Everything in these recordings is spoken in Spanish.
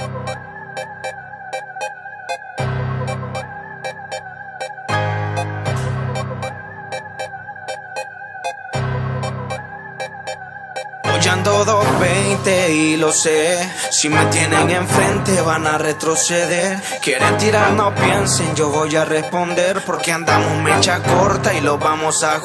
Hoy ando 220 y lo sé. Si me tienen enfrente van a retroceder. Quieren tirar, no piensen, yo voy a responder. Porque andamos mecha corta y lo vamos a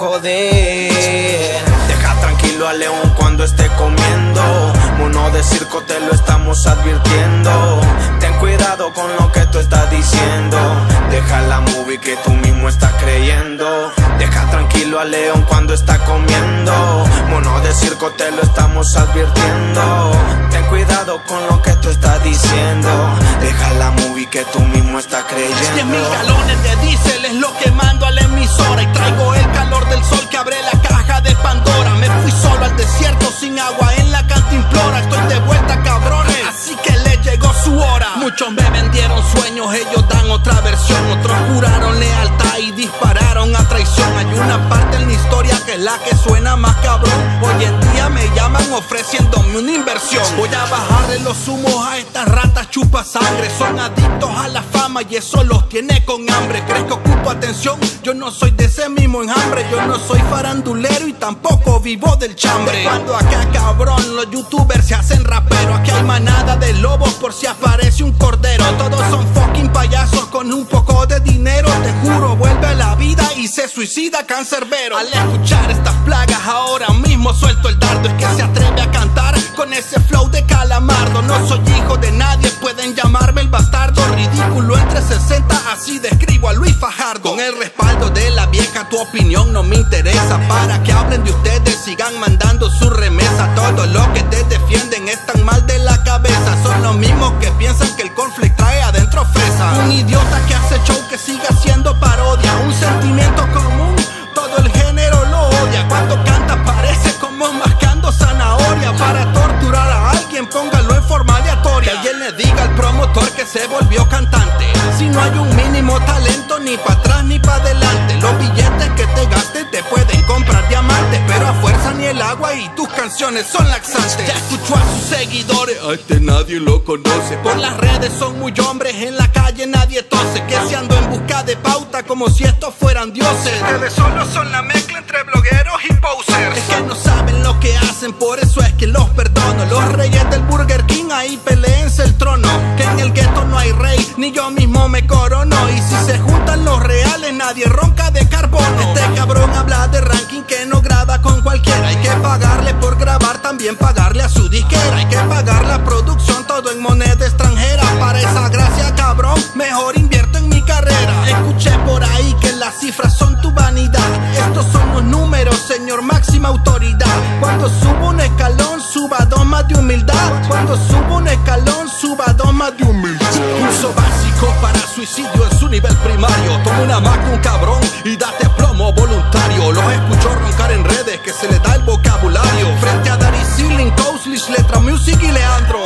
joder. Deja tranquilo a León cuando esté comiendo. Mono de circo te lo estamos advirtiendo. Ten cuidado con lo que tú estás diciendo. Deja la movie que tú mismo estás creyendo. Deja tranquilo a León cuando está comiendo. Mono de circo te lo estamos advirtiendo. Ten cuidado con lo que tú estás diciendo. Deja la movie que tú mismo estás creyendo. 10.000 galones de diésel es lo que mando a la emisora. Y traigo el calor del sol que abre la caja de Pandora. Me fui solo al desierto sin agua en la cantimplora. Estoy de vuelta, cabrones, así que le llegó su hora. Muchos me vendieron sueños, ellos dan otra versión. Otros juraron lealtad y dispararon a traición. Hay una parte en la historia que es la que suena más cabrón. Hoy en día me llaman ofreciéndome una inversión. Voy a bajarle los humos a estas ratas chupa sangre. Son adictos a la fama y eso los tiene con hambre. ¿Crees que ocupo atención? Yo no soy de ese mismo enjambre. Yo no soy farandulero y tampoco vivo del chambre. Cuando acá, cabrón, los youtubers se hacen raperos. Aquí hay manada de lobos por si aparece un cordero. Todos son fucking payasos con un poco de dinero. Te juro, vuelve a la vida y se suicida cancerbero. Al escuchar estas plagas ahora mismo suelto el dardo. Es que se atreve a cantar con ese flow de calamardo. No soy hijo de nadie, pueden llamarme el bastardo. Ridículo entre 60, así describo a Luis Fajardo. Con el respaldo de la vieja tu opinión no me interesa. Para que hablen de ustedes sigan mandando su remesa. Todo lo que te defienden están mal de la cabeza. Son los mismos que piensan que el cornflake trae adentro fresa. Un idiota que hace show que siga siendo parodia. Un sentimiento común, todo el género lo odia. Cuando canta parece como mascando zanahoria. Para torturar a alguien póngalo en forma aleatoria. Que alguien le diga al promotor que se volvió cantante. Si no hay un mínimo talento ni para atrás ni para adelante. Los billetes que te gastes te pueden comprar diamantes, pero a fuerza ni el agua y tus canciones son laxantes. Ya escuchó a sus seguidores, a este nadie lo conoce. Por las redes son muy hombres, en la calle nadie tose. Que se ando en busca de pauta como si estos fueran dioses. Ustedes solo son la mezcla entre blogueros y posers. Es que no saben lo que hacen, por eso es que los perdono. Los reyes del Burger King ahí peleense el trono. Que en el gueto no hay rey, ni yo mismo me corono. Y si se juntan los reales nadie ronca de carbono. Este cabrón habla de ranking que no graba con cualquiera. Hay que pagarle por grabar, también pagarle a su disquera. Hay que pagar la producción, todo en moneda extranjera. Para esa gracia, cabrón, mejor invierto en mi carrera. Escuché por ahí que las cifras son tu vanidad. Estos son los números, señor máxima autoridad. Cuando subo un escalón, suba dos más de humildad. Cuando subo un escalón, suba dos más de humildad. Curso básico para suicidio en su nivel primario. Toma una Mac, un cabrón, y date plomo voluntario. Los escucho roncar en redes que se le da el vocabulario. Frente a Dari Sealing, Coaslish, Letra Music y Leandro.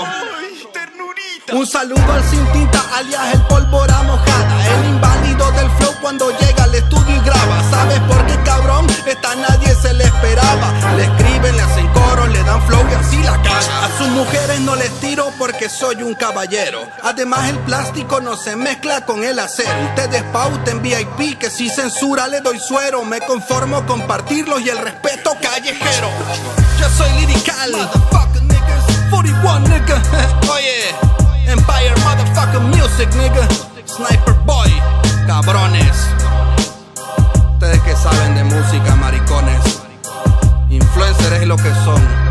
Un saludo al sin tinta, alias el pólvora mojada. El inválido del flow cuando llega al estudio y graba. ¿Sabes por qué, cabrón? Esta nadie se le esperaba. Le escriben, le hacen coros, le dan flow y así la caga. A sus mujeres no les tiro porque soy un caballero. Además el plástico no se mezcla con el acero. Ustedes pauten VIP que si censura le doy suero. Me conformo con partirlos y el respeto callejero. Yo soy lirical, motherfucker niggas, 41 nigga. Oye, Empire motherfucking music nigga. Sniper boy, cabrones. Ustedes que saben de música, maricones. Influencers es lo que son.